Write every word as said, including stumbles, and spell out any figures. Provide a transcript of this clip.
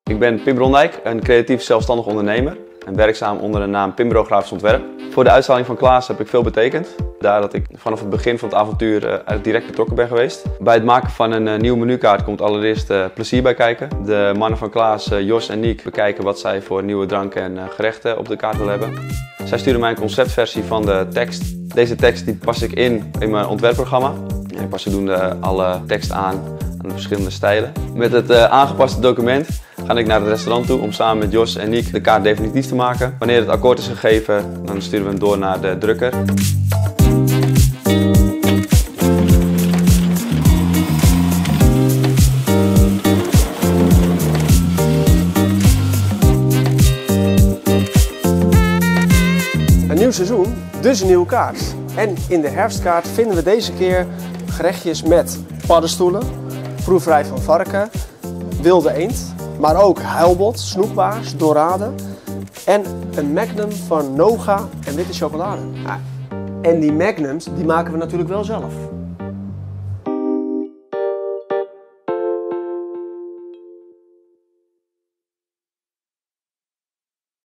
Ik ben Pim Brondijk, een creatief zelfstandig ondernemer en werkzaam onder de naam Pimbro Grafisch Ontwerp. Voor de uitstraling van Klaas heb ik veel betekend, daar dat ik vanaf het begin van het avontuur uh, direct betrokken ben geweest. Bij het maken van een uh, nieuwe menukaart komt allereerst uh, plezier bij kijken. De mannen van Klaas, uh, Jos en Niek, bekijken wat zij voor nieuwe dranken en uh, gerechten op de kaart willen hebben. Zij sturen mij een conceptversie van de tekst. Deze tekst die pas ik in in mijn ontwerpprogramma. Ik pas zodoende alle tekst aan aan de verschillende stijlen. Met het uh, aangepaste document ga ik naar het restaurant toe om samen met Jos en Niek de kaart definitief te maken. Wanneer het akkoord is gegeven, dan sturen we hem door naar de drukker. Een nieuw seizoen, dus een nieuwe kaart. En in de herfstkaart vinden we deze keer gerechtjes met paddenstoelen, proeverij van varken, wilde eend, maar ook huilbot, snoekbaars, dorade en een magnum van Noga en witte chocolade. Ja, en die magnums die maken we natuurlijk wel zelf.